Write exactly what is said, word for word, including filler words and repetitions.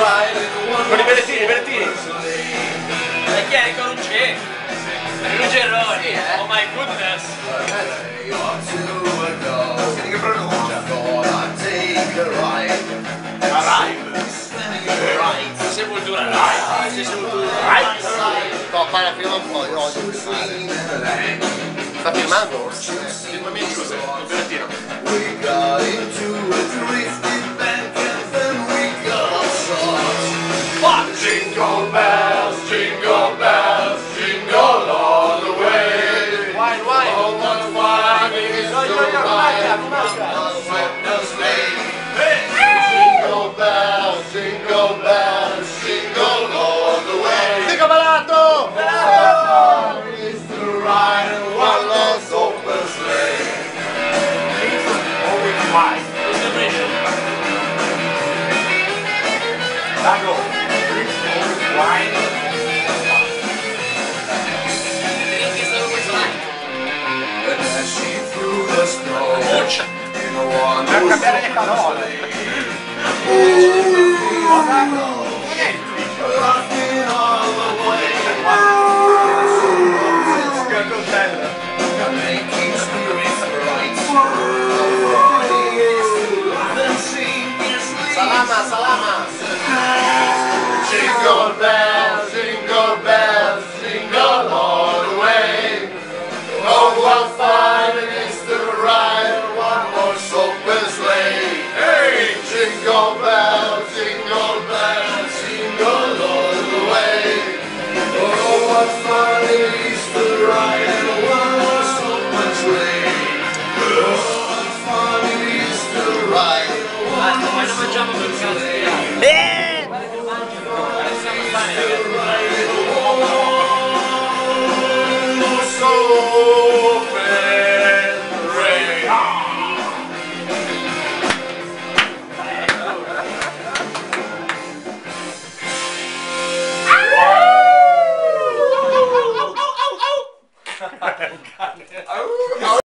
Con i berrettini, i berrettini. E chi è? Con un C. Luigi Errori. Sì, eh? Oh my goodness. Senti che pronuncia. Arrive. Sepoltura Arrive. Sepoltura Arrive. No, fai la prima un po', io odio filmare. Sta filmando? Filmami in Giuse, il berrettino. We got into a drifted bank and then we got shot. Jingle bells, jingle bells, jingle all the way. Why, why? Oh, what fun it is to ride on a sweater sleigh. Jingle bells, jingle bells, jingle all the way. Dico balato! Fun it is to ride in one lost open sleigh. Always wise. Dago, drinks always wine. Drink è solo questo là. And as she threw the snow Boccia. in a one Per cambiare le parole. rocking all the way. Che coltello. Making spirits bright. Then sing your sleep. Salama, salama! Jingle bells, jingle bells, jingle all the way. Oh, what fun it is to ride in one horse open sleigh. Hey, jingle bells.